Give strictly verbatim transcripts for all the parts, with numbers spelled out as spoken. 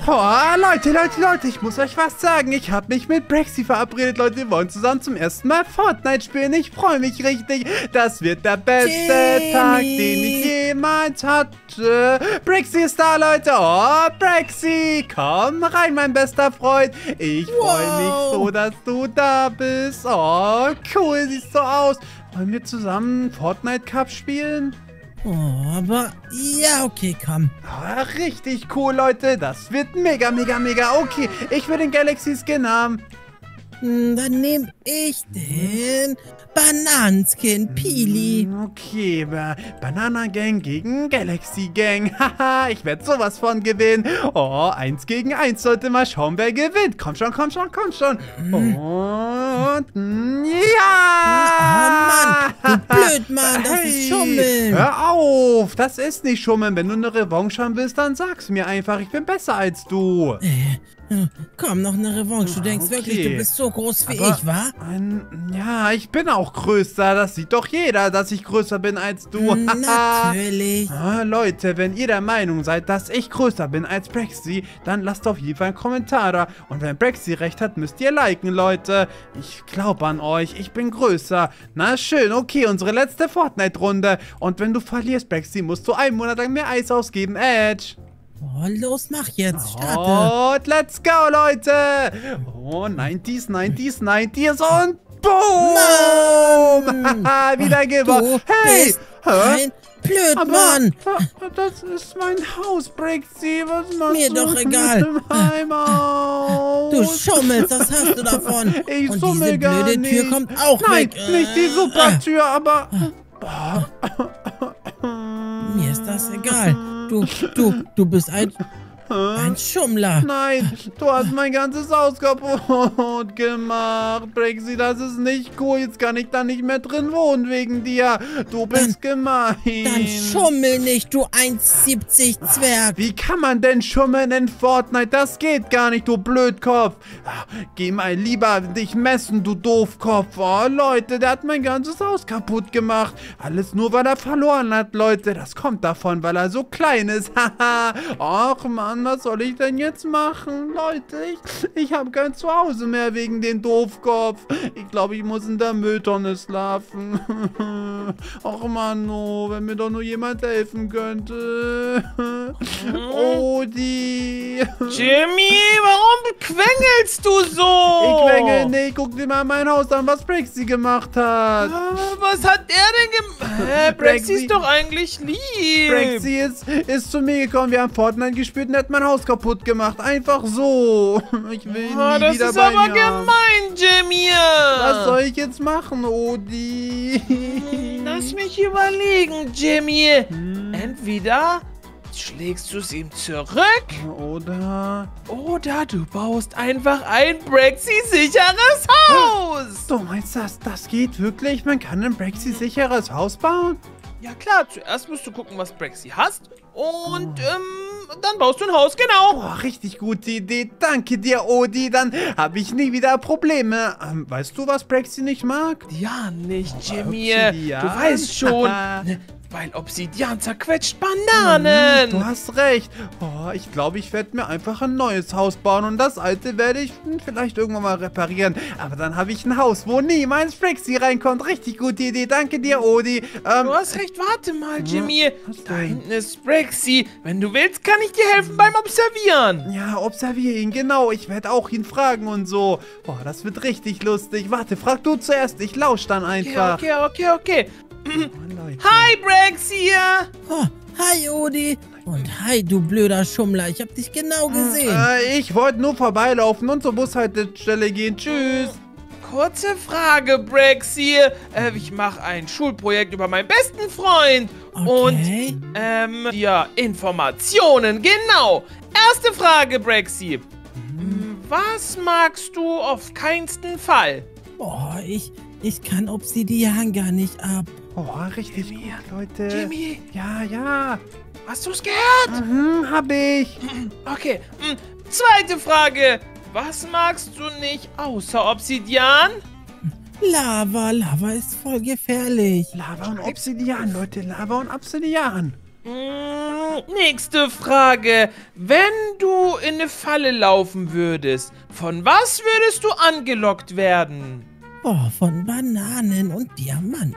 Oh, Leute, Leute, Leute, ich muss euch was sagen. Ich habe mich mit Braxy verabredet, Leute. Wir wollen zusammen zum ersten Mal Fortnite spielen. Ich freue mich richtig. Das wird der beste Jimmy. Tag, den ich jemals hatte. Braxy ist da, Leute. Oh, Braxy, komm rein, mein bester Freund. Ich freue mich Wow. so, dass du da bist. Oh, cool, siehst so aus. Wollen wir zusammen Fortnite Cup spielen? Oh, aber ja, okay, komm. Ah, richtig cool, Leute. Das wird mega, mega, mega. Okay, ich will den Galaxy Skin haben. Hm, Dann nehme ich den Bananenskin Pili. Okay, Ba- Banana Gang gegen Galaxy Gang. Haha, ich werde sowas von gewinnen. Oh, eins gegen eins. Sollte mal schauen, wer gewinnt. Komm schon, komm schon, komm schon. Und ja! Oh Mann, du Blödmann, das ist Schummeln. Hör auf, das ist nicht Schummeln. Wenn du eine Revanche haben willst, dann sag's mir einfach. Ich bin besser als du. Äh, komm, noch eine Revanche. Du denkst Okay. wirklich, du bist so groß wie Aber ich, wa? Ein, ja, ich bin auch größer. Das sieht doch jeder, dass ich größer bin als du. Natürlich. Ah, Leute, wenn ihr der Meinung seid, dass ich größer bin als Braxy, dann lasst auf jeden Fall einen Kommentar da. Und wenn Braxy recht hat, müsst ihr liken, Leute. Ich glaube an euch, ich bin größer. Na schön, okay, unsere letzte Fortnite-Runde. Und wenn du verlierst, Braxy, musst du einen Monat lang mehr Eis ausgeben, Edge. Oh, los, mach jetzt. Starte. Und let's go, Leute. Oh, neunziger, neunziger, neunziger und boom. Haha, wieder Geber. Du Hey, bist hä? ein Blödmann. Aber das ist mein Haus, Braxy. Was machst Mir du doch mit egal. meinem Haus? Du schummelst, das hast du davon. Ich Und schummel diese gar blöde nicht. Tür kommt auch Nein, weg. nicht die Äh, Supertür, aber... Mir ist das egal. Du, du, du bist ein, ein Schummler. Nein, du hast mein ganzes Haus kaputt gemacht. Braxy, das ist nicht cool. Jetzt kann ich da nicht mehr drin wohnen wegen dir. Du bist gemein. Dann schummel nicht, du eins siebzig Zwerg. Wie kann man denn schummeln in Fortnite? Das geht gar nicht, du Blödkopf. Ah, Geh mal lieber dich messen, du Doofkopf. Oh, Leute, der hat mein ganzes Haus kaputt gemacht. Alles nur, weil er verloren hat, Leute. Das kommt davon, weil er so klein ist. Haha. Ach, Mann, was soll ich denn jetzt machen? Leute, ich, ich habe kein Zuhause mehr wegen den Doofkopf. Ich glaube, ich muss in der Mülltonne schlafen. Ach, Mann, oh, wenn mir doch nur jemand helfen könnte. Odi. Jimmy, warum quengelst du so? Ich quengel nicht. Guck dir mal mein Haus an, was Braxy gemacht hat. Ah, Was hat er denn gemacht? Hä, Braxy ist doch eigentlich lieb. Braxy ist, ist zu mir gekommen. Wir haben Fortnite gespielt und er hat mein Haus kaputt gemacht. Einfach so. Ich will Ah, nie das wieder ist bei aber mir haben. gemein, Jimmy. Was soll ich jetzt machen, Odi? Lass mich überlegen, Jimmy. Hm. Entweder schlägst du es ihm zurück Oder... oder du baust einfach ein Braxy-sicheres Haus. Du meinst das, das geht wirklich? Man kann ein Braxy sicheres Haus bauen? Ja klar, zuerst musst du gucken, was Braxy hast und ähm, dann baust du ein Haus, genau. Boah, richtig gute Idee. Danke dir, Odi. Dann habe ich nie wieder Probleme. Ähm, weißt du, was Braxy nicht mag? Ja, nicht, Jimmy. Obsidian? Du weißt schon, ne, weil Obsidian zerquetscht Bananen. Du hast recht. Oh, ich glaube, ich werde mir einfach ein neues Haus bauen und das alte werde ich hm, vielleicht irgendwann mal reparieren. Aber dann habe ich ein Haus, wo niemals Braxy reinkommt. Richtig gute Idee. Danke dir, Odi. Ähm, Du hast recht, warte mal, Jimmy. was Da denn? hinten ist Braxy. Wenn du willst, kann ich dir helfen beim Observieren. ja, observiere ihn, genau. Ich werde auch ihn fragen und so. Boah, das wird richtig lustig. Warte, frag du zuerst. Ich lausch dann Okay, einfach. okay, okay, okay. Oh, Leute. Hi, Braxy. Oh, hi, Odi. Und hi, du blöder Schummler. Ich hab dich genau gesehen. Äh, ich wollte nur vorbeilaufen und zur Bushaltestelle gehen. Tschüss. Kurze Frage, Braxy. Äh, ich mache ein Schulprojekt über meinen besten Freund. Okay. Und, ähm, ja, Informationen, genau. Erste Frage, Braxy. Hm, Was magst du auf keinsten Fall? Boah, ich, ich kann Obsidian gar nicht ab. Oh, richtig gut, Leute. Jimmy, Ja, ja. hast du's gehört? Mhm, hab ich. Okay, hm, zweite Frage. Was magst du nicht außer Obsidian? Lava, Lava ist voll gefährlich. Lava und Obsidian, Leute. Lava und Obsidian. Mm, nächste Frage. Wenn du in eine Falle laufen würdest, von was würdest du angelockt werden? Boah, von Bananen und Diamanten.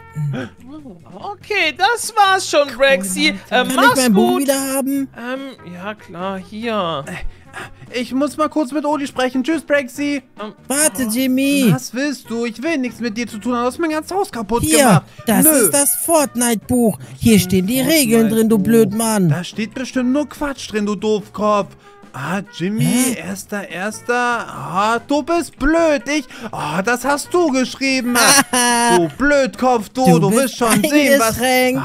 Okay, das war's schon, Braxy. Ähm, Kann ich mach's mein Buch gut. wieder haben? Ähm, ja klar, hier. Ich muss mal kurz mit Odi sprechen. Tschüss, Braxy. Ähm, Warte, Jimmy. Was willst du? Ich will nichts mit dir zu tun haben. Du hast mein ganzes Haus kaputt Hier, gemacht. das Nö. ist das Fortnite-Buch. Hier stehen die Regeln drin, du Blödmann. Da steht bestimmt nur Quatsch drin, du Doofkopf. Ah, Jimmy, Hä? erster, erster. Ah, du bist blöd. Ich. Ah, das hast du geschrieben. Du Blödkopf, du. Du, Du wirst bist schon sehen, was. eingeschränkt.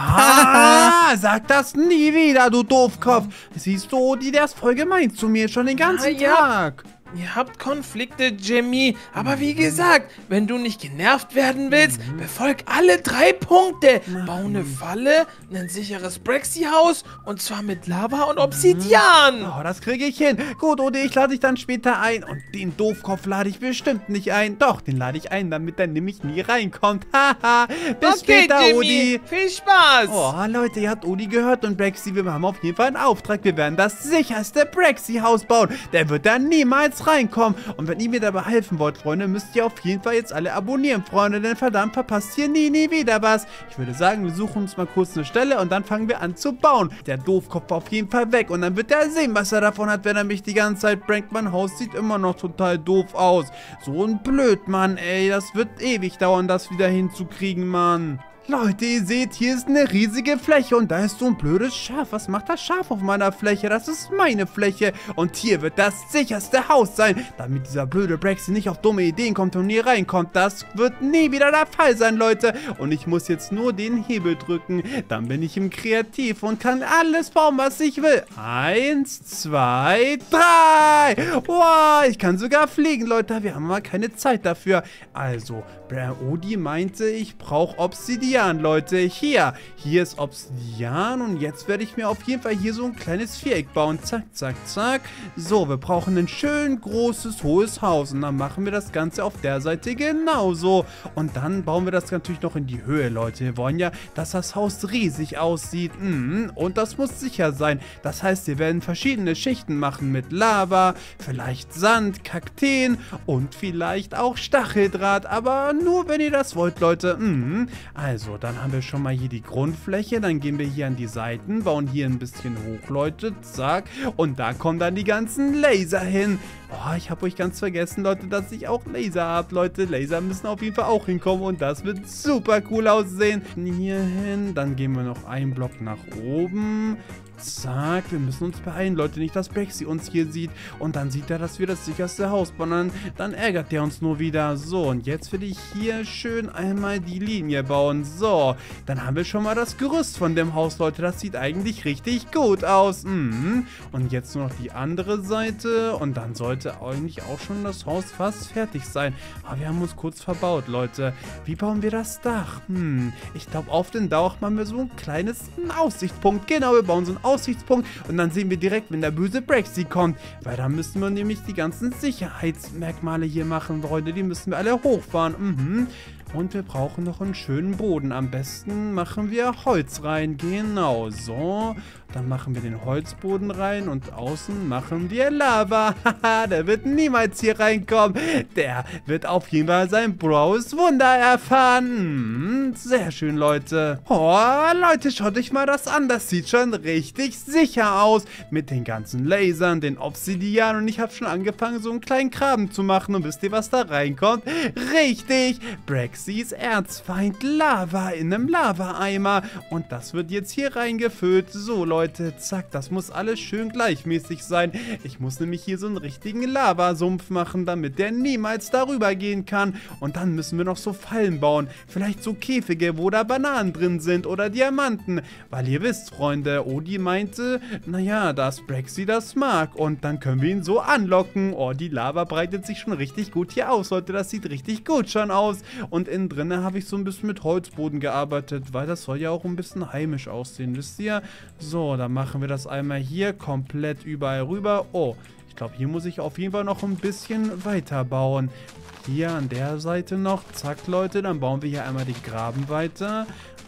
Ah, sag das nie wieder, du Doofkopf. Siehst du, Odi, der ist voll gemein zu mir schon den ganzen Ah, ja. Tag. Ihr habt Konflikte, Jimmy. Aber wie gesagt, wenn du nicht genervt werden willst, befolg alle drei Punkte. Bau eine Falle, ein sicheres Braxy-Haus und zwar mit Lava und Obsidian. Oh, das kriege ich hin. Gut, Odi, ich lade dich dann später ein. Und den Doofkopf lade ich bestimmt nicht ein. Doch, den lade ich ein, damit er nämlich nie reinkommt. Haha. Bis Okay, später, Jimmy. Odi. Viel Spaß. Oh, Leute, ihr habt Odi gehört und Braxy, wir haben auf jeden Fall einen Auftrag. Wir werden das sicherste Braxy-Haus bauen. Der wird da niemals reinkommen. Und wenn ihr mir dabei helfen wollt, Freunde, müsst ihr auf jeden Fall jetzt alle abonnieren, Freunde. Denn verdammt, verpasst hier nie, nie wieder was. Ich würde sagen, wir suchen uns mal kurz eine Stelle und dann fangen wir an zu bauen. Der Doofkopf auf jeden Fall weg. Und dann wird er sehen, was er davon hat, wenn er mich die ganze Zeit prankt. Mein Haus sieht immer noch total doof aus. So ein Blödmann, ey. Das wird ewig dauern, das wieder hinzukriegen, Mann. Leute, ihr seht, hier ist eine riesige Fläche und da ist so ein blödes Schaf. Was macht das Schaf auf meiner Fläche? Das ist meine Fläche und hier wird das sicherste Haus sein, damit dieser blöde Braxy nicht auf dumme Ideen kommt und hier reinkommt. Das wird nie wieder der Fall sein, Leute. Und ich muss jetzt nur den Hebel drücken. Dann bin ich im Kreativ und kann alles bauen, was ich will. Eins, zwei, drei. Wow, ich kann sogar fliegen, Leute. Wir haben mal keine Zeit dafür. Also, Odi meinte, ich brauche Obsidian, Leute. Hier, hier ist Obsidian und jetzt werde ich mir auf jeden Fall hier so ein kleines Viereck bauen. Zack, zack, zack. So, wir brauchen ein schön großes, hohes Haus und dann machen wir das Ganze auf der Seite genauso. Und dann bauen wir das natürlich noch in die Höhe, Leute. Wir wollen ja, dass das Haus riesig aussieht. Mhm. Und das muss sicher sein. Das heißt, wir werden verschiedene Schichten machen mit Lava, vielleicht Sand, Kakteen und vielleicht auch Stacheldraht, aber nur wenn ihr das wollt, Leute. Mhm. Also, dann haben wir schon mal hier die Grundfläche. Dann gehen wir hier an die Seiten, bauen hier ein bisschen hoch, Leute. Zack. Und da kommen dann die ganzen Laser hin. Oh, ich habe euch ganz vergessen, Leute, dass ich auch Laser habe, Leute. Laser müssen auf jeden Fall auch hinkommen und das wird super cool aussehen. Hier hin, dann gehen wir noch einen Block nach oben. Zack, wir müssen uns beeilen, Leute, nicht, dass Braxy uns hier sieht. Und dann sieht er, dass wir das sicherste Haus bauen. Dann, dann ärgert der uns nur wieder. So, und jetzt will ich hier schön einmal die Linie bauen. So, dann haben wir schon mal das Gerüst von dem Haus, Leute. Das sieht eigentlich richtig gut aus. Mhm. Und jetzt nur noch die andere Seite. Und dann sollte eigentlich auch schon das Haus fast fertig sein. Aber wir haben uns kurz verbaut, Leute. Wie bauen wir das Dach? Hm, ich glaube, auf den Dach machen wir so ein kleines Aussichtspunkt. Genau, wir bauen so einen Aussichtspunkt und dann sehen wir direkt, wenn der böse Braxy kommt, weil da müssen wir nämlich die ganzen Sicherheitsmerkmale hier machen, Freunde, die müssen wir alle hochfahren. Mhm. Und wir brauchen noch einen schönen Boden. Am besten machen wir Holz rein. Genau, so. Dann machen wir den Holzboden rein und außen machen wir Lava. Haha, der wird niemals hier reinkommen. Der wird auf jeden Fall sein blaues Wunder erfahren. Hm, sehr schön, Leute. Oh, Leute, schaut euch mal das an. Das sieht schon richtig sicher aus. Mit den ganzen Lasern, den Obsidian. Und ich habe schon angefangen, so einen kleinen Graben zu machen. Und wisst ihr, was da reinkommt? Richtig, Braxys Erzfeind Lava in einem Lava-Eimer. Und das wird jetzt hier reingefüllt. So, Leute. Leute, zack, das muss alles schön gleichmäßig sein. Ich muss nämlich hier so einen richtigen Lavasumpf machen, damit der niemals darüber gehen kann. Und dann müssen wir noch so Fallen bauen. Vielleicht so Käfige, wo da Bananen drin sind oder Diamanten. Weil ihr wisst, Freunde, Odi meinte, naja, dass Braxy das mag. Und dann können wir ihn so anlocken. Oh, die Lava breitet sich schon richtig gut hier aus, Leute. Das sieht richtig gut schon aus. Und innen drinnen habe ich so ein bisschen mit Holzboden gearbeitet, weil das soll ja auch ein bisschen heimisch aussehen, wisst ihr? So, dann machen wir das einmal hier komplett überall rüber. Oh, ich glaube, hier muss ich auf jeden Fall noch ein bisschen weiter bauen. Hier an der Seite noch. Zack, Leute, dann bauen wir hier einmal den Graben weiter.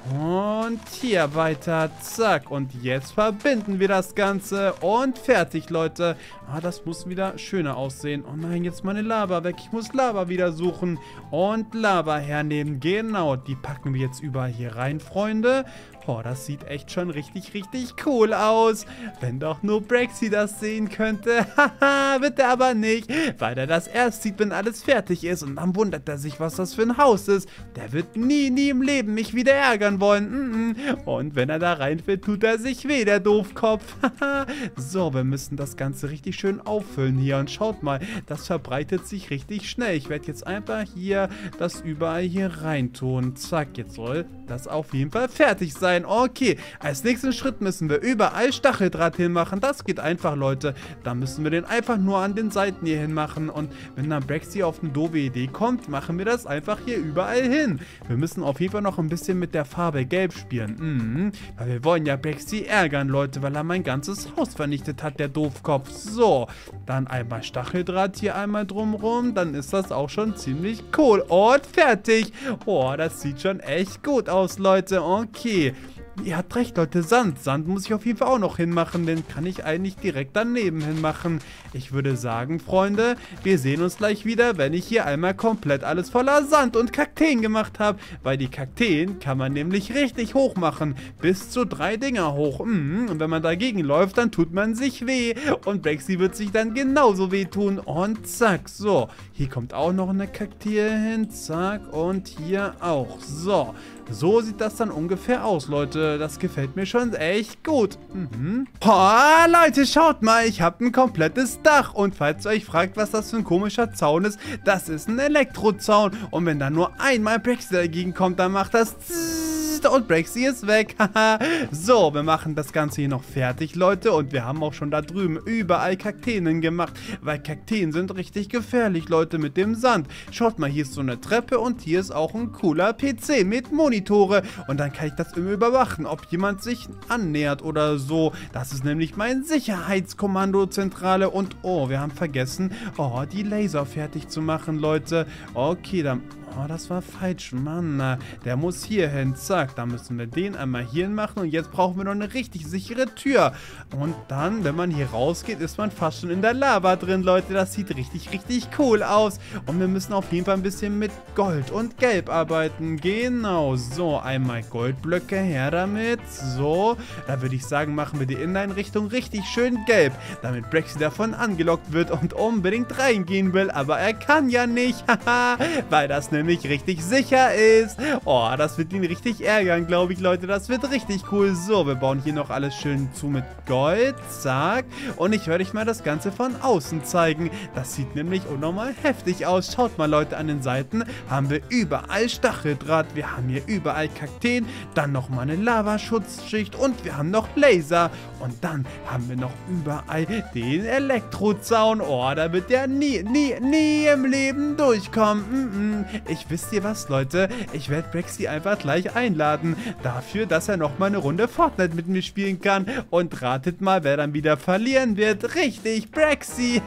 Und hier weiter, zack. Und jetzt verbinden wir das Ganze und fertig, Leute. Ah, das muss wieder schöner aussehen. Oh nein, jetzt meine Lava weg. Ich muss Lava wieder suchen und Lava hernehmen. Genau, die packen wir jetzt überall hier rein, Freunde. Oh, das sieht echt schon richtig, richtig cool aus. Wenn doch nur Braxy das sehen könnte. Haha, wird er aber nicht, weil er das erst sieht, wenn alles fertig ist. Und dann wundert er sich, was das für ein Haus ist. Der wird nie, nie im Leben mich wieder ärgern wollen. Und wenn er da reinfällt, tut er sich weh, der Doofkopf. So, wir müssen das Ganze richtig schön auffüllen hier. Und schaut mal, das verbreitet sich richtig schnell. Ich werde jetzt einfach hier das überall hier reintun. Zack, jetzt soll das auf jeden Fall fertig sein. Okay, als nächsten Schritt müssen wir überall Stacheldraht hinmachen. Das geht einfach, Leute. Da müssen wir den einfach nur an den Seiten hier hin machen. Und wenn dann Braxy auf eine doofe Idee kommt, machen wir das einfach hier überall hin. Wir müssen auf jeden Fall noch ein bisschen mit der Farbe Gelb spielen. Mhm. Weil wir wollen ja Braxy ärgern, Leute, weil er mein ganzes Haus vernichtet hat, der Doofkopf. So, dann einmal Stacheldraht hier einmal drumrum. Dann ist das auch schon ziemlich cool. Und fertig. Oh, das sieht schon echt gut aus, Leute. Okay. Ihr habt recht, Leute, Sand. Sand muss ich auf jeden Fall auch noch hinmachen, den kann ich eigentlich direkt daneben hinmachen. Ich würde sagen, Freunde, wir sehen uns gleich wieder, wenn ich hier einmal komplett alles voller Sand und Kakteen gemacht habe. Weil die Kakteen kann man nämlich richtig hoch machen. Bis zu drei Dinger hoch. Mhm. Und wenn man dagegen läuft, dann tut man sich weh. Und Braxy wird sich dann genauso weh tun. Und zack, so. Hier kommt auch noch eine Kaktee hin. Zack. Und hier auch. So. So sieht das dann ungefähr aus, Leute. Das gefällt mir schon echt gut. Mhm. Oh, Leute, schaut mal. Ich habe ein komplettes Dach. Und falls ihr euch fragt, was das für ein komischer Zaun ist, das ist ein Elektrozaun. Und wenn da nur einmal Braxy dagegen kommt, dann macht das und Braxy ist weg. So, wir machen das Ganze hier noch fertig, Leute. Und wir haben auch schon da drüben überall Kakteen gemacht. Weil Kakteen sind richtig gefährlich, Leute, mit dem Sand. Schaut mal, hier ist so eine Treppe und hier ist auch ein cooler P C mit Monitore. Und dann kann ich das immer überwachen, ob jemand sich annähert oder so. Das ist nämlich mein Sicherheitskommandozentrale. Und oh, wir haben vergessen, oh, die Laser fertig zu machen, Leute. Okay, dann... Oh, das war falsch, Mann. Der muss hier hin. Zack, da müssen wir den einmal hier hin machen. Und jetzt brauchen wir noch eine richtig sichere Tür. Und dann, wenn man hier rausgeht, ist man fast schon in der Lava drin, Leute. Das sieht richtig, richtig cool aus. Und wir müssen auf jeden Fall ein bisschen mit Gold und Gelb arbeiten. Genau, so. Einmal Goldblöcke, her damit. So, da würde ich sagen, machen wir die Inneneinrichtung richtig schön gelb. Damit Braxy davon angelockt wird und unbedingt reingehen will. Aber er kann ja nicht. Haha, weil das nämlich richtig sicher ist. Oh, das wird ihn richtig ärgern, glaube ich, Leute. Das wird richtig cool. So, wir bauen hier noch alles schön zu mit Gold. Zack. Und ich werde euch mal das Ganze von außen zeigen. Das sieht nämlich unnormal heftig aus. Schaut mal, Leute, an den Seiten haben wir überall Stacheldraht. Wir haben hier überall Kakteen. Dann nochmal eine Lavaschutzschicht. Und wir haben noch Laser. Und dann haben wir noch überall den Elektrozaun. Oh, da wird der nie, nie, nie im Leben durchkommen. Mm -mm. Ich wisst ihr was, Leute? Ich werde Braxy einfach gleich einladen. Dafür, dass er nochmal eine Runde Fortnite mit mir spielen kann. Und ratet mal, wer dann wieder verlieren wird. Richtig, Braxy.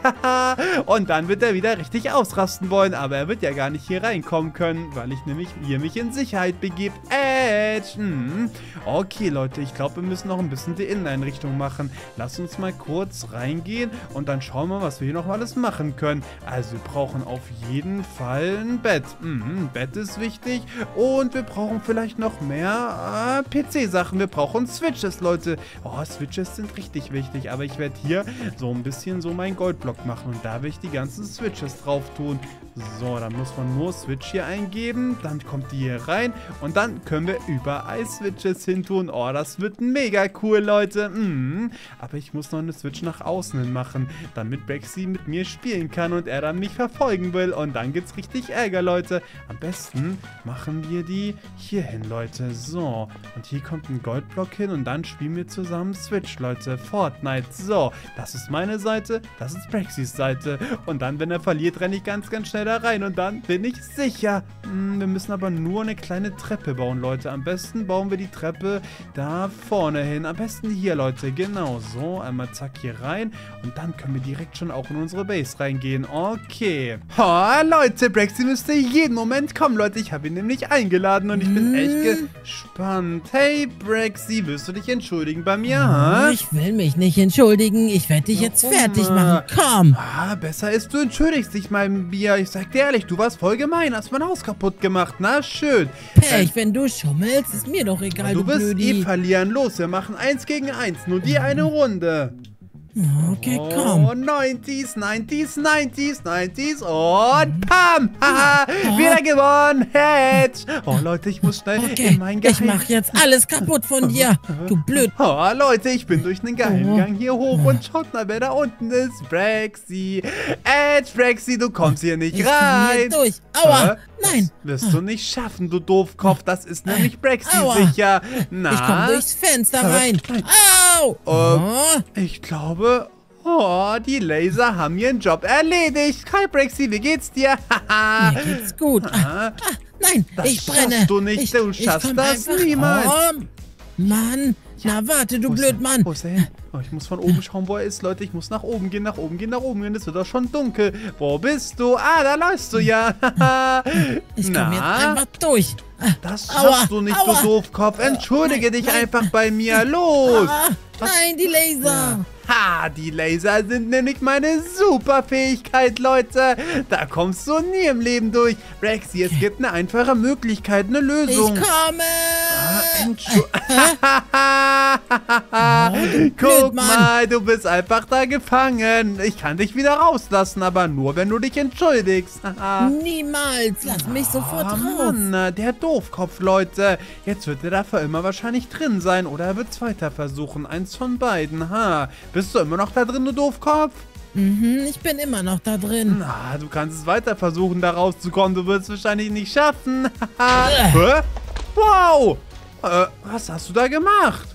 Und dann wird er wieder richtig ausrasten wollen. Aber er wird ja gar nicht hier reinkommen können, weil ich nämlich hier mich in Sicherheit begebe. Edge. Hm. Okay, Leute, ich glaube, wir müssen noch ein bisschen die Inneneinrichtung machen. Lasst uns mal kurz reingehen und dann schauen wir, was wir hier noch alles machen können. Also, wir brauchen auf jeden Fall ein Bett. Mhm, Bett ist wichtig. Und wir brauchen vielleicht noch mehr äh, P C-Sachen. Wir brauchen Switches, Leute. Oh, Switches sind richtig wichtig. Aber ich werde hier so ein bisschen so meinen Goldblock machen. Und da will ich die ganzen Switches drauf tun. So, dann muss man nur Switch hier eingeben. Dann kommt die hier rein. Und dann können wir überall Switches hin tun. Oh, das wird mega cool, Leute. Mhm. Aber ich muss noch eine Switch nach außen hin machen, damit Braxy mit mir spielen kann und er dann mich verfolgen will. Und dann gibt's richtig Ärger, Leute. Am besten machen wir die hier hin, Leute. So, und hier kommt ein Goldblock hin und dann spielen wir zusammen Switch, Leute. Fortnite. So, das ist meine Seite, das ist Braxys Seite. Und dann, wenn er verliert, renne ich ganz, ganz schnell schnell da rein und dann bin ich sicher. Hm, wir müssen aber nur eine kleine Treppe bauen, Leute. Am besten bauen wir die Treppe da vorne hin. Am besten hier, Leute. Genau so. Einmal zack hier rein. Und dann können wir direkt schon auch in unsere Base reingehen. Okay. Ha, Leute, Braxy müsste jeden Moment kommen, Leute. Ich habe ihn nämlich eingeladen und ich bin echt gespannt. Hey, Braxy, willst du dich entschuldigen bei mir? Ha? Ich will mich nicht entschuldigen. Ich werde dich jetzt fertig machen. Komm. Ah, besser ist, du entschuldigst dich, mein Bier. Ich sag dir ehrlich, du warst voll gemein. Hast mein Haus kaputt gemacht. Na, schön. Pech, wenn du schummelst, ist mir doch egal, Du du wirst Blödi. eh verlieren. Los, wir machen eins gegen eins. Nur die eine Runde. Okay, Oh, komm. neunziger, neunziger, neunziger, neunziger und pam! Haha, wieder gewonnen! Hedge! Oh, Leute, ich muss schnell Okay, in mein ich Geheim... mach jetzt alles kaputt von dir. Du blöd. Oh, Leute, ich bin durch einen Geheimgang hier hoch und schaut mal, wer da unten ist. Braxy. Edge, Braxy, du kommst hier nicht Ich komm hier rein. durch. Aua. Hä? Nein. Das wirst du nicht schaffen, du Doofkopf. Das ist nämlich Braxy Aua. sicher. Na? Ich komm durchs Fenster rein. Au. Äh, Oh. Ich glaube... Oh, die Laser haben ihren Job erledigt. Hi, Braxy, wie geht's dir? Haha. Mir geht's gut. Ah, ah, nein, Das ich brenne. schaffst du nicht, Ich, du ich schaffst komm das einfach- niemals. Komm. Mann, na warte, du Wo ist blöd er? Mann. Wo ist er hin? Oh, ich muss von oben schauen, wo er ist, Leute. Ich muss nach oben gehen, nach oben gehen, nach oben gehen. Es wird doch schon dunkel. Wo bist du? Ah, da läufst du ja. Ich komm jetzt einfach durch. Ah, Das Aua, schaffst du nicht, aua. du Doofkopf. Entschuldige Nein, dich nein. einfach bei mir. Los. Ah, nein, die Laser. Ha, die Laser sind nämlich meine Superfähigkeit, Leute. Da kommst du nie im Leben durch. Braxy, es gibt eine einfache Möglichkeit, eine Ich Lösung. komme. Entschu- Oh, du Guck blöd, Mann. mal, du bist einfach da gefangen. Ich kann dich wieder rauslassen, aber nur, wenn du dich entschuldigst. Niemals. Lass mich sofort Ah, raus. Mann, der Doofkopf, Leute. Jetzt wird er da für immer wahrscheinlich drin sein oder er wird es weiter versuchen. Eins von beiden, ha. Bist du immer noch da drin, du Doofkopf? Mhm, ich bin immer noch da drin. Na, du kannst es weiter versuchen, da rauszukommen. Du wirst es wahrscheinlich nicht schaffen. Hä? Wow! Äh, was hast du da gemacht?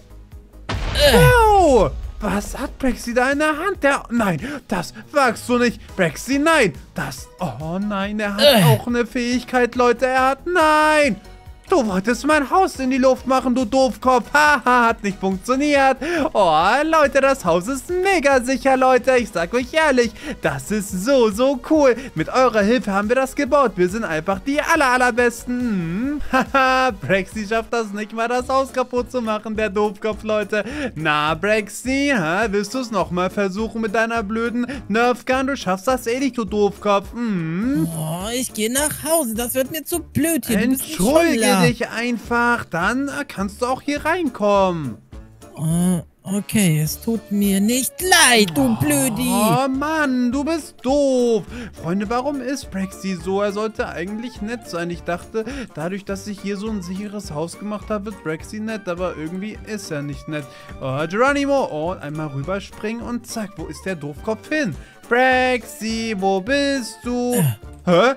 Wow! Was hat Braxy da in der Hand? Der, nein, das wagst du nicht. Braxy, nein. Das, oh nein, er hat Äh. auch eine Fähigkeit, Leute. Er hat, nein. Du wolltest mein Haus in die Luft machen, du Doofkopf. Haha, hat nicht funktioniert. Oh, Leute, das Haus ist mega sicher, Leute. Ich sag euch ehrlich, das ist so, so cool. Mit eurer Hilfe haben wir das gebaut. Wir sind einfach die aller, allerbesten. Hm. Haha, Braxy schafft das nicht mal, das Haus kaputt zu machen, der Doofkopf, Leute. Na, Braxy, hä? Willst du es nochmal versuchen mit deiner blöden Nerfgun? Du schaffst das eh nicht, du Doofkopf. Hm. Oh, ich gehe nach Hause. Das wird mir zu blöd hier. Du bist ein Entschuldige Schwummler. dich einfach, dann äh, kannst du auch hier reinkommen. Oh, okay, es tut mir nicht leid, du Blödi. Oh Mann, du bist doof. Freunde, warum ist Braxy so? Er sollte eigentlich nett sein. Ich dachte, dadurch, dass ich hier so ein sicheres Haus gemacht habe, wird Braxy nett, aber irgendwie ist er nicht nett. Oh, Geronimo. Oh, einmal rüberspringen und zack, wo ist der Doofkopf hin? Braxy, wo bist du? Hä?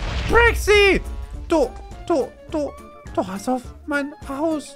Braxy! Du, du, du, du hast auf mein Haus.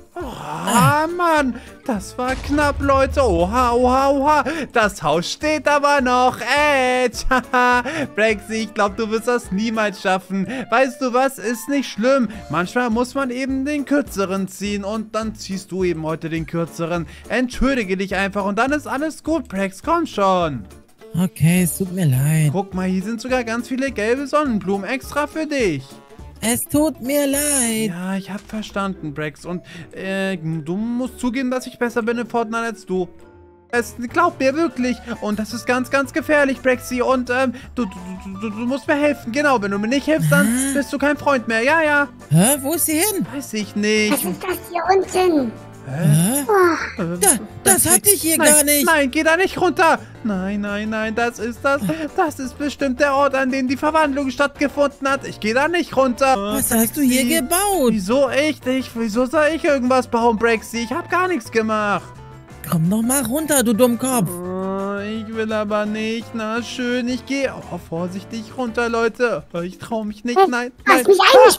Oh, Mann, das war knapp, Leute. Oha, oha, oha. Das Haus steht aber noch. Edge. Haha. Braxy, ich glaube, du wirst das niemals schaffen. Weißt du was? Ist nicht schlimm. Manchmal muss man eben den kürzeren ziehen. Und dann ziehst du eben heute den kürzeren. Entschuldige dich einfach und dann ist alles gut, Brax. Komm schon. Okay, es tut mir leid. Guck mal, hier sind sogar ganz viele gelbe Sonnenblumen extra für dich. Es tut mir leid. Ja, ich hab verstanden, Brax. Und äh, du musst zugeben, dass ich besser bin in Fortnite als du. Es glaubt mir wirklich. Und das ist ganz, ganz gefährlich, Braxy. Und ähm, du, du, du, du musst mir helfen. Genau, wenn du mir nicht hilfst, dann Hä? bist du kein Freund mehr. Ja, ja. Hä, wo ist sie hin? Weiß ich nicht. Was ist das hier unten? Hä? Oh, Äh, Da, das Braxy, hatte ich hier nein, gar nicht. Nein, geh da nicht runter. Nein, nein, nein, das ist das. Das ist bestimmt der Ort, an dem die Verwandlung stattgefunden hat. Ich gehe da nicht runter. Was hast du hier Braxy. gebaut? Wieso echt? Ich, wieso soll ich irgendwas bauen, Braxy? Ich habe gar nichts gemacht. Komm doch mal runter, du Dummkopf. Oh, ich will aber nicht. Na schön, ich gehe oh, vorsichtig runter, Leute. Ich traue mich nicht. Nein, du nein. hast mich eingesperrt.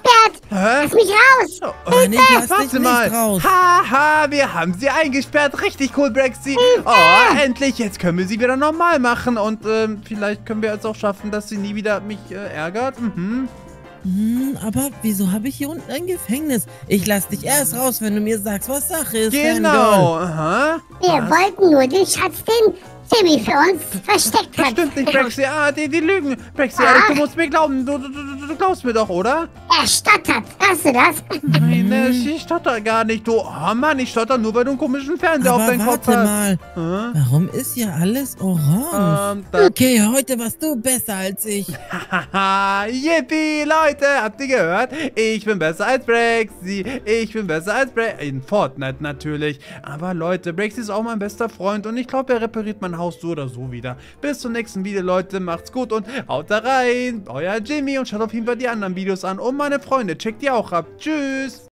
Hä? Lass mich raus. Oh, Nein, ich lass dich warte nicht mal. raus. Haha, wir haben sie eingesperrt. Richtig cool, Brexy. Oh, endlich. Jetzt können wir sie wieder normal machen. Und ähm, vielleicht können wir es auch schaffen, dass sie nie wieder mich äh, ärgert. Mhm. Hm, aber wieso habe ich hier unten ein Gefängnis? Ich lass dich erst raus, wenn du mir sagst, was Sache ist. Genau. Aha. Wir wollten nur den Schatz, den Jimmy für uns versteckt Das hat. stimmt nicht, Brexy. Ah, die, die lügen. Brexy, Alex, du musst mir glauben. Du, du, du, du glaubst mir doch, oder? Er stottert. Hörst du das? Nein, äh, ich stotter gar nicht. Du, oh Mann, ich stotter nur, weil du einen komischen Fernseher auf Aber deinen Kopf warte hast. mal, Hä? warum ist hier alles orange? Ähm, da, Okay, heute warst du besser als ich. haha, yippie, Leute, habt ihr gehört? Ich bin besser als Brexy. Ich bin besser als Brexy. In Fortnite natürlich. Aber Leute, Brexy ist auch mein bester Freund und ich glaube, er repariert mein Haus so oder so wieder. Bis zum nächsten Video, Leute. Macht's gut und haut da rein. Euer Jimmy und schaut auf jeden Fall die anderen Videos an. Und meine Freunde, checkt die auch ab. Tschüss.